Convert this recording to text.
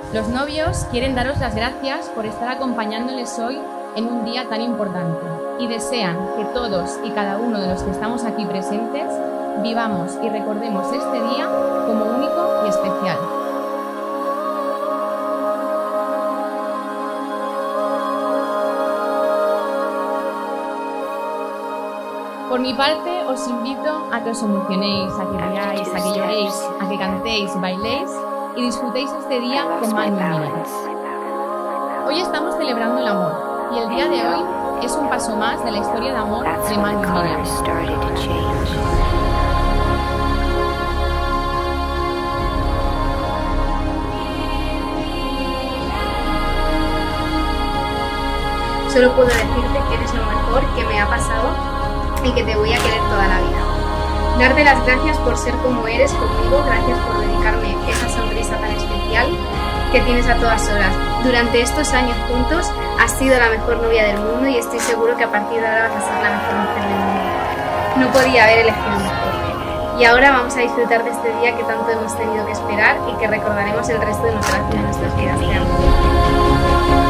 Los novios quieren daros las gracias por estar acompañándoles hoy en un día tan importante y desean que todos y cada uno de los que estamos aquí presentes vivamos y recordemos este día como único y especial. Por mi parte, os invito a que os emocionéis, a que riáis, a que lloréis, a que cantéis, bailéis y disfrutéis este día con Manu y Miriam. Hoy estamos celebrando el amor y el día de hoy es un paso más de la historia de amor de Manu y Miriam. Solo puedo decirte que eres lo mejor que me ha pasado y que te voy a querer toda la vida. Darte las gracias por ser como eres conmigo, gracias por dedicarme esa sonrisa tan especial que tienes a todas horas. Durante estos años juntos has sido la mejor novia del mundo y estoy seguro que a partir de ahora vas a ser la mejor mujer del mundo. No podía haber elegido mejor. Y ahora vamos a disfrutar de este día que tanto hemos tenido que esperar y que recordaremos el resto de nuestras vidas. Te amo.